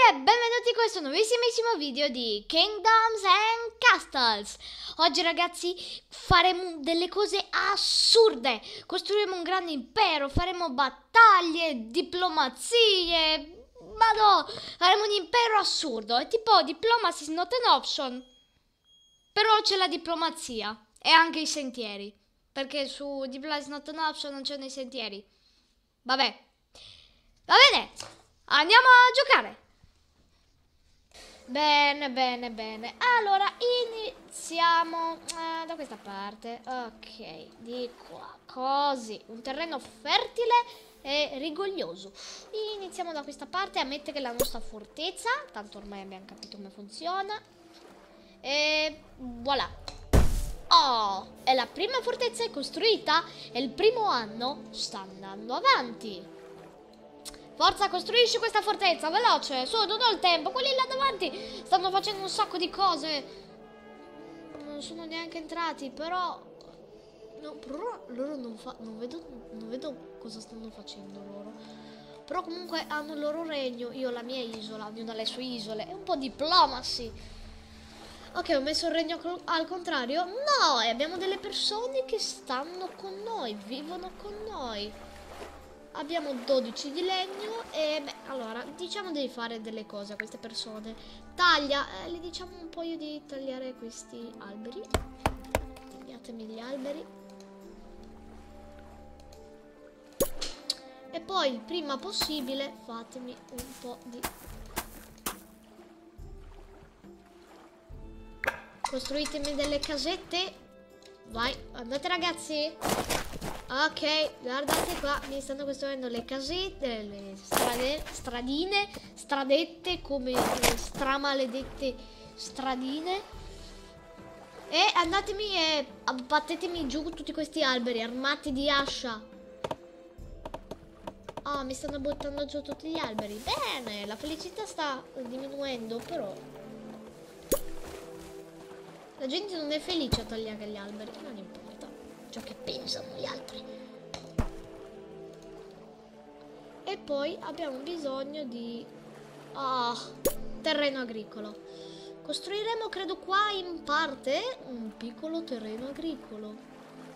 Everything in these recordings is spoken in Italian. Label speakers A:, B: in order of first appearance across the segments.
A: e benvenuti in questo nuovissimissimo video di Kingdoms and Castles. Oggi ragazzi faremo delle cose assurde. Costruiremo un grande impero, faremo battaglie, diplomazie. Madò, faremo un impero assurdo. È tipo diplomacy is not an option. Però c'è la diplomazia e anche i sentieri. Perché su diplomacy is not an option non c'erano i sentieri. Vabbè. Va bene, andiamo a giocare. Bene. Allora, iniziamo da questa parte. Ok, di qua. Così, un terreno fertile e rigoglioso. Iniziamo da questa parte a mettere la nostra fortezza. Tanto ormai abbiamo capito come funziona. E voilà. Oh, è la prima fortezza è costruita e il primo anno sta andando avanti. Forza, costruisci questa fortezza, veloce, su, non ho il tempo. Quelli là davanti stanno facendo un sacco di cose. Non sono neanche entrati, però... No, però loro non vedo cosa stanno facendo loro. Però comunque hanno il loro regno, io la mia isola, ognuno ha le sue isole. È un po' diplomacy. Ok, ho messo il regno al contrario. No, e abbiamo delle persone che stanno con noi, vivono con noi. Abbiamo 12 di legno e beh, allora, diciamo di fare delle cose a queste persone. Taglia, le diciamo un po' io di tagliare questi alberi. Tagliatemi gli alberi. E poi il prima possibile fatemi un po' di... Costruitemi delle casette. Vai, andate ragazzi. Ok, guardate qua, mi stanno costruendo le casette, le stradette come stramaledette stradine. E andatemi e abbattetemi giù tutti questi alberi armati di ascia. Oh, mi stanno buttando giù tutti gli alberi. Bene, la felicità sta diminuendo, però la gente non è felice a tagliare gli alberi, non importa ciò che pensano gli altri. E poi abbiamo bisogno di terreno agricolo. Costruiremo, credo qua in parte, un piccolo terreno agricolo.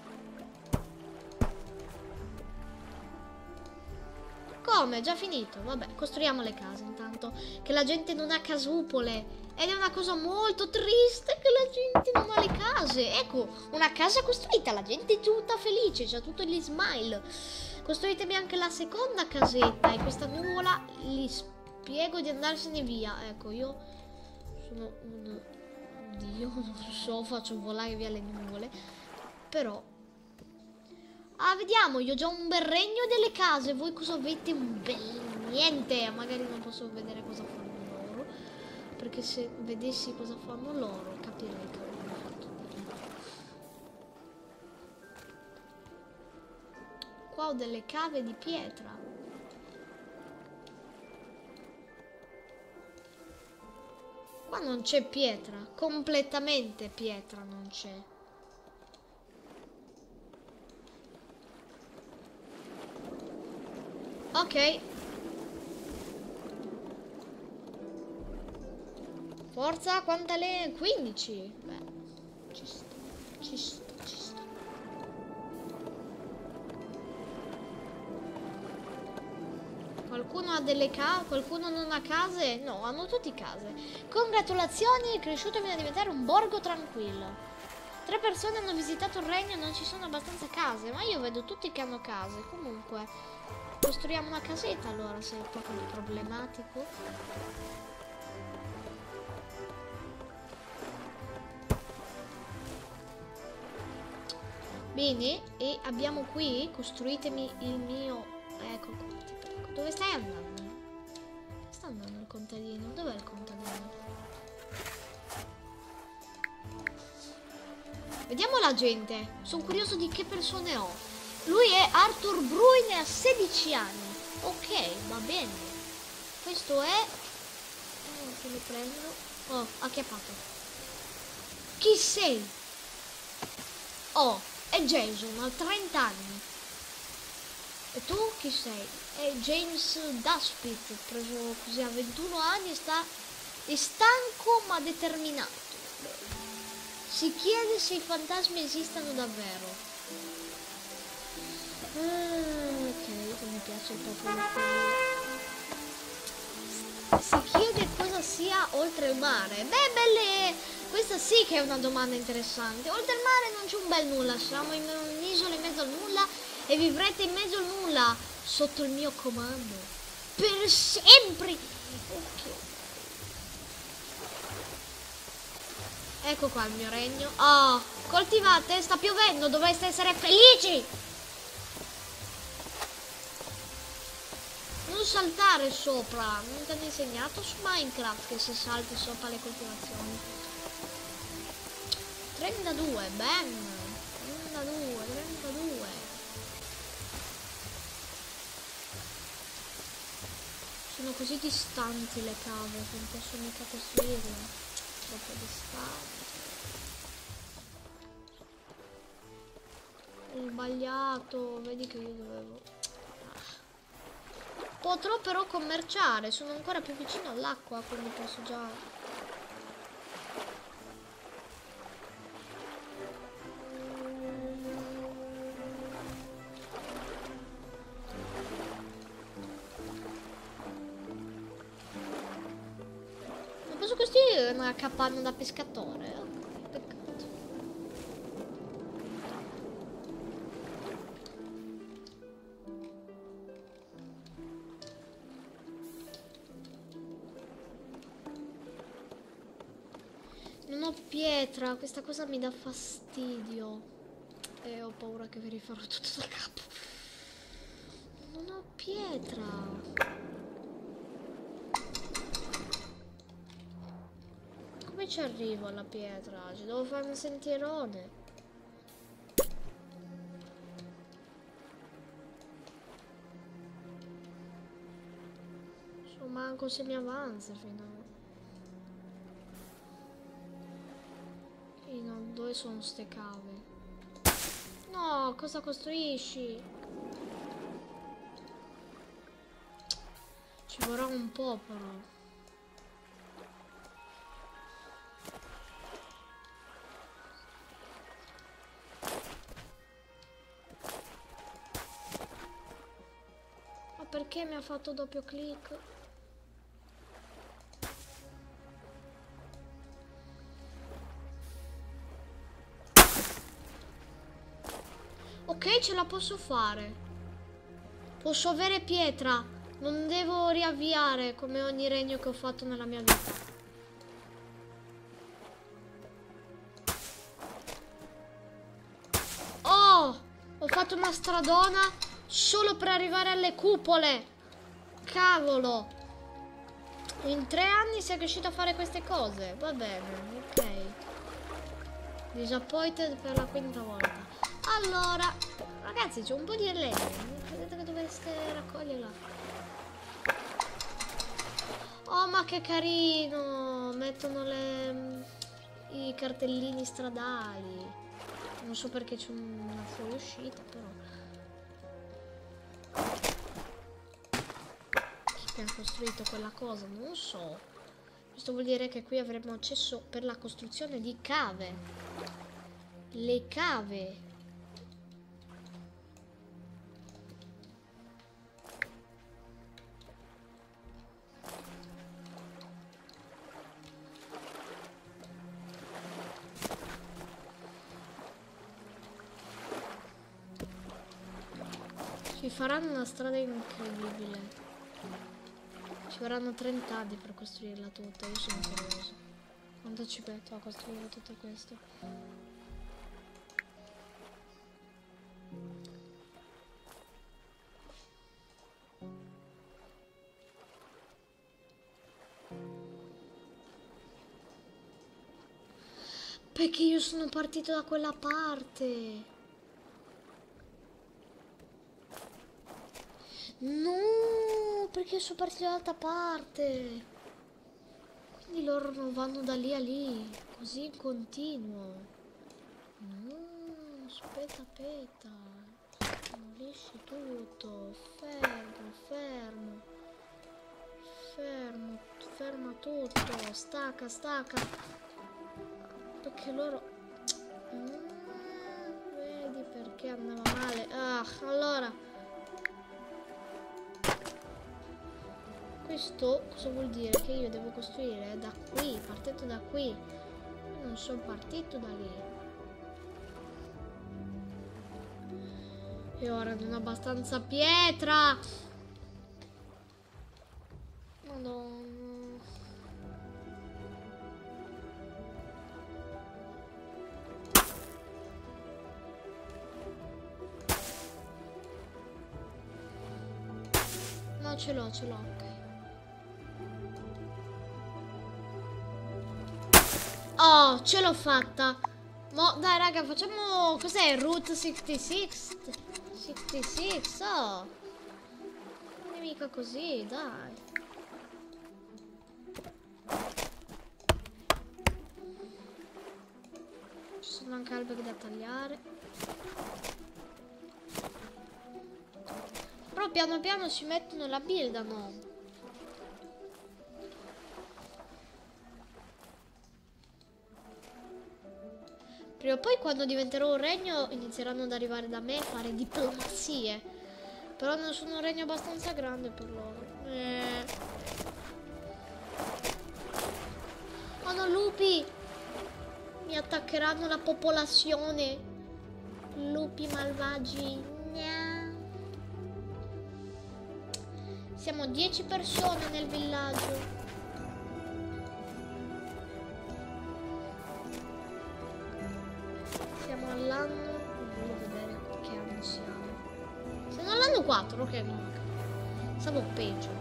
A: Come? È già finito? Vabbè, costruiamo le case intanto, che la gente non ha casupole. Ed è una cosa molto triste che la gente non ha le case. Ecco, una casa costruita, la gente è tutta felice, c'ha tutti gli smile. Costruitemi anche la seconda casetta e questa nuvola gli spiego di andarsene via. Ecco, io sono un dio, non so, faccio volare via le nuvole. Però... vediamo, io ho già un bel regno delle case. Voi cosa avete? Un bel niente. Magari non posso vedere cosa fanno loro, perché se vedessi cosa fanno loro capirei che non ho fatto niente. Qua ho delle cave di pietra. Qua non c'è pietra, completamente pietra non c'è. Ok. Forza, quante le... 15. Beh, ci sta. Qualcuno ha delle case? Qualcuno non ha case? No, hanno tutti case. Congratulazioni, è cresciuto fino a diventare un borgo tranquillo. 3 persone hanno visitato il regno e non ci sono abbastanza case, ma io vedo tutti che hanno case. Comunque, costruiamo una casetta allora, se è proprio problematico. Bene, e abbiamo qui, costruitemi il mio... Ecco, dove stai andando? Sta andando il contadino? Dov'è il contadino? Vediamo la gente. Sono curioso di che persone ho. Lui è Arthur Bruin e ha 16 anni. Ok, va bene. Questo è... se lo prendo... Oh, acchiappato. Chi sei? Oh, è Jason, ha 30 anni. E tu chi sei? È James Daspit, preso così a 21 anni, è stanco ma determinato. Si chiede se i fantasmi esistano davvero. Ok, mi piace il popolo qui. Si chiede cosa sia oltre il mare. Beh, belle, questa sì che è una domanda interessante. Oltre il mare non c'è un bel nulla, siamo in un'isola in mezzo al nulla e vivrete in mezzo al nulla sotto il mio comando. Per sempre. Ok. Ecco qua il mio regno. Oh, coltivate, sta piovendo, dovreste essere felici. Non saltare sopra, non ti hanno insegnato su Minecraft che se salti sopra le coltivazioni. 32, ben. 32. Sono così distanti le cave che non posso mica costruirle. Troppo distante. Ho sbagliato, vedi che io dovevo. Potrò però commerciare, sono ancora più vicino all'acqua, quindi posso già. Non posso costruire una capanna da pescatore? Ok, peccato. Non ho pietra, questa cosa mi dà fastidio. E ho paura che vi rifarò tutto da capo. Non ho pietra. Come ci arrivo alla pietra? Ci devo fare un sentierone. So manco se mi avanza fino a. Dove sono ste cave? No, cosa costruisci? Ci vorrà un po' però. Ma perché mi ha fatto doppio clic? Ok, ce la posso fare. Posso avere pietra. Non devo riavviare come ogni regno che ho fatto nella mia vita. Oh! Ho fatto una stradona solo per arrivare alle cupole. Cavolo. In 3 anni sei riuscito a fare queste cose. Va bene, ok. Disappointed per la quinta volta. Allora, ragazzi, c'è un po' di legno. Vedete che dovreste raccoglierla. Oh, ma che carino! Mettono i cartellini stradali. Non so perché c'è una fuoriuscita, però. Chi ha costruito quella cosa? Non so. Questo vuol dire che qui avremo accesso per la costruzione di cave. Le cave. Ci faranno una strada incredibile. Ci vorranno 30 anni per costruirla tutta. Io sono curioso. Quanto ci metto a costruire tutto questo? Perché io sono partito da quella parte. No, perché sono partito dall'altra parte. Quindi loro non vanno da lì a lì, così in continuo. No, aspetta. Demolisci tutto. Fermo, fermo. Fermo, ferma tutto. Stacca, stacca. Perché loro... vedi perché andava male. Ah, allora. Questo cosa vuol dire? Che io devo costruire da qui, partendo da qui. Io non sono partito da lì. E ora non ho abbastanza pietra. Madonna. No, ce l'ho, ok. Oh, ce l'ho fatta. Mo, dai raga, facciamo... Cos'è? Route 66? 66, oh. Non è mica così, dai. Ci sono anche alberi da tagliare. Però piano piano si mettono la buildano. Prima o poi quando diventerò un regno inizieranno ad arrivare da me a fare diplomazie. Però non sono un regno abbastanza grande per loro. Oh no, lupi! Mi attaccheranno la popolazione. Lupi malvagi. Nya. Siamo 10 persone nel villaggio. Siamo all'anno... Voglio vedere che anno siamo. Siamo all'anno 4, ok, no. Siamo peggio.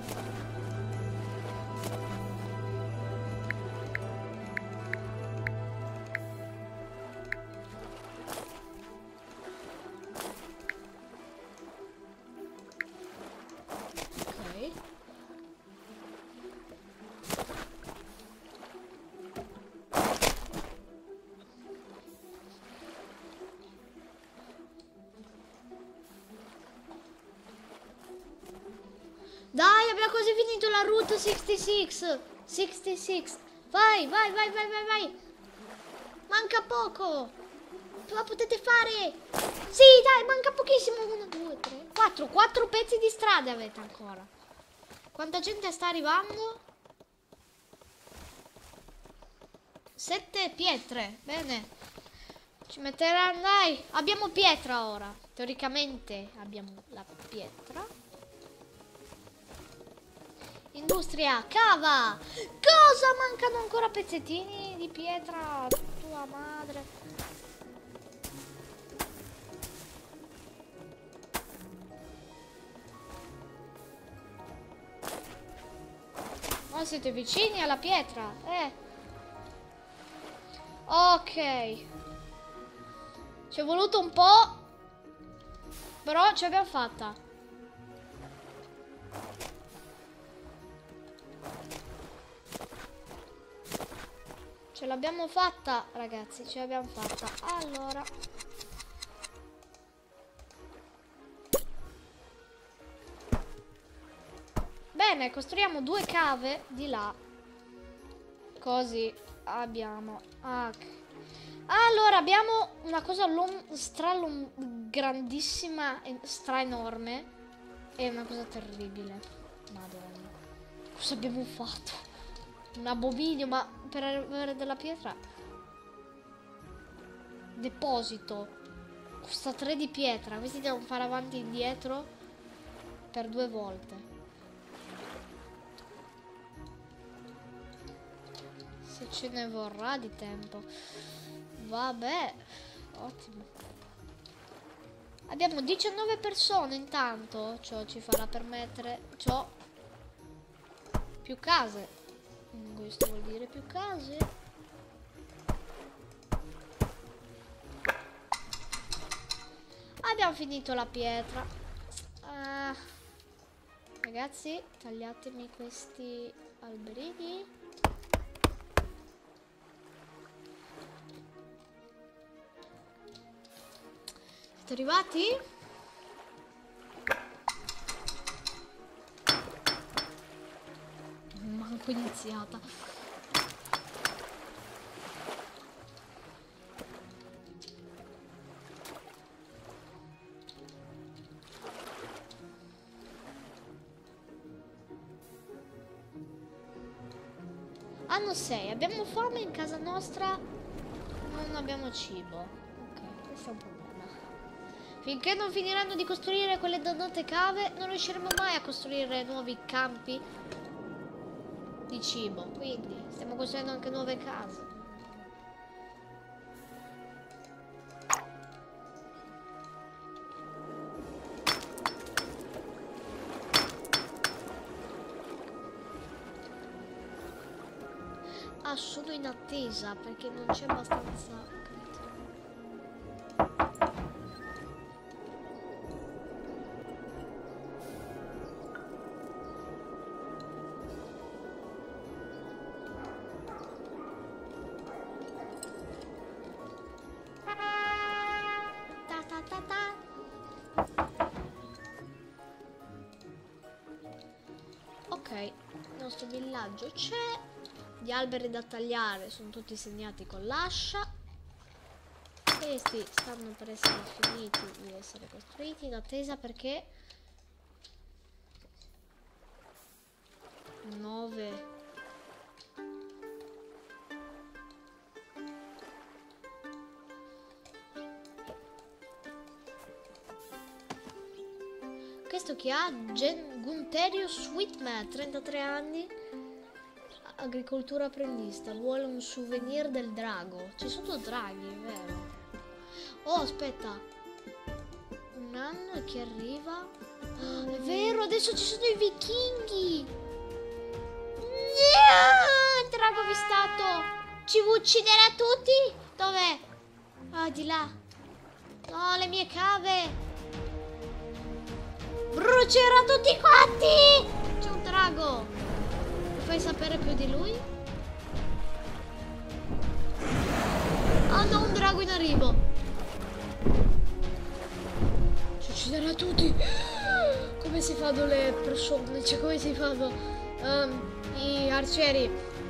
A: Dai, abbiamo quasi finito la route 66. 66. Vai, vai, vai, vai, vai, vai. Manca poco. La potete fare. Sì, dai, manca pochissimo. 1, 2, 3, 4. 4 pezzi di strada avete ancora. Quanta gente sta arrivando? 7 pietre. Bene. Ci metteranno, dai. Abbiamo pietra ora. Teoricamente abbiamo la pietra. Industria, cava! Cosa? Mancano ancora pezzettini di pietra, tua madre. Oh, siete vicini alla pietra, Ok. Ci è voluto un po', però ce l'abbiamo fatta. Ce l'abbiamo fatta, ragazzi, ce l'abbiamo fatta. Allora. Bene, costruiamo 2 cave di là. Così abbiamo... Allora, abbiamo una cosa grandissima, stra enorme. È una cosa terribile. Madonna. Cosa abbiamo fatto? Un abominio, ma per avere della pietra. Deposito. Costa 3 di pietra. Questi devono fare avanti e indietro per 2 volte. Se ce ne vorrà di tempo. Vabbè. Ottimo. Abbiamo 19 persone intanto. Ciò ci farà permettere. Ciò. Più case. Questo vuol dire più case. Abbiamo finito la pietra. Ragazzi, tagliatemi questi alberini. Siete arrivati? manco iniziata. Anno 6, abbiamo fame in casa nostra, non abbiamo cibo. Ok, questo è un problema. Finché non finiranno di costruire quelle dannate cave, non riusciremo mai a costruire nuovi campi di cibo. Quindi stiamo costruendo anche nuove case. Ah, sono in attesa perché non c'è abbastanza. Ok, il nostro villaggio c'è. Gli alberi da tagliare sono tutti segnati con l'ascia. Questi stanno per essere finiti di essere costruiti in attesa perché 9. Questo chi ha? Gunterio Sweetman, 33 anni, agricoltura apprendista, vuole un souvenir del drago. Ci sono draghi, vero? Oh, aspetta. Un anno e chi arriva? Ah, è vero, adesso ci sono i vichinghi. Il drago avvistato. Ci vuole uccidere tutti? Dov'è? Ah, di là. No, le mie cave. Brucerà tutti quanti! C'è un drago! Mi fai sapere più di lui? Oh no, un drago in arrivo! Ci ucciderà tutti! Come si fanno le persone? Cioè, come si fanno i arcieri?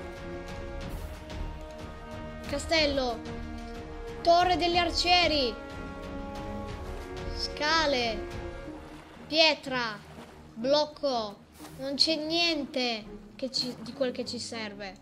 A: Castello! Torre degli arcieri! Scale! Pietra, blocco, non c'è niente di quel che ci serve.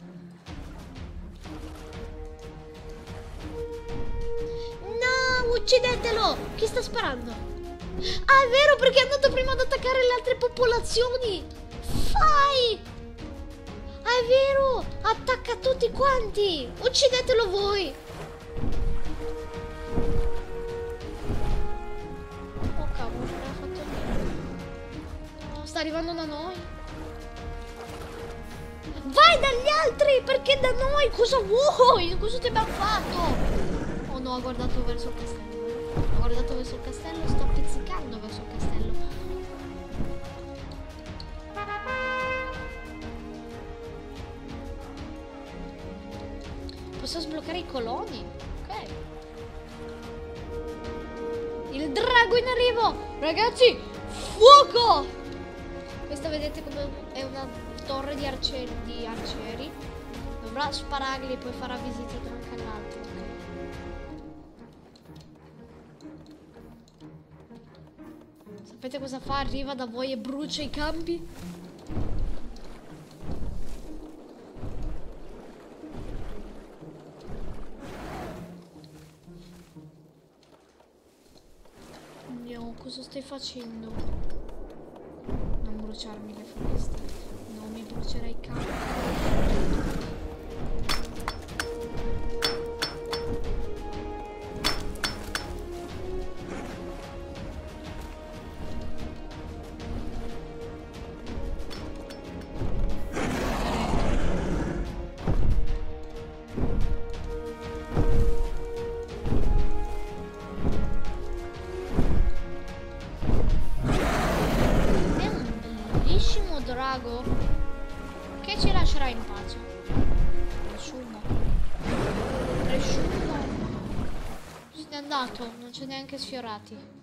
A: No, uccidetelo! Chi sta sparando? Ah, è vero, perché è andato prima ad attaccare le altre popolazioni. Fai! Ah, è vero, attacca tutti quanti. Uccidetelo voi. Oh, cavolo, non ha fatto niente. No, sta arrivando da noi. Vai dagli altri, perché da noi? Cosa vuoi? Cosa ti abbiamo fatto? Oh no, ha guardato verso il castello. Ha guardato verso il castello, sto pizzicando verso il castello. Posso sbloccare i coloni? Ok. Il drago in arrivo! Ragazzi, fuoco! Questa vedete come è una torre di arcieri. Dovrà spararli e poi farà visita anche all'altro. Sapete cosa fa? Arriva da voi e brucia i campi? No, cosa stai facendo? Non bruciarmi le foreste. Non mi brucerai i campi. Drago che ci lascerà in pace. Presumo. Se n'è andato, non c'è neanche sfiorati.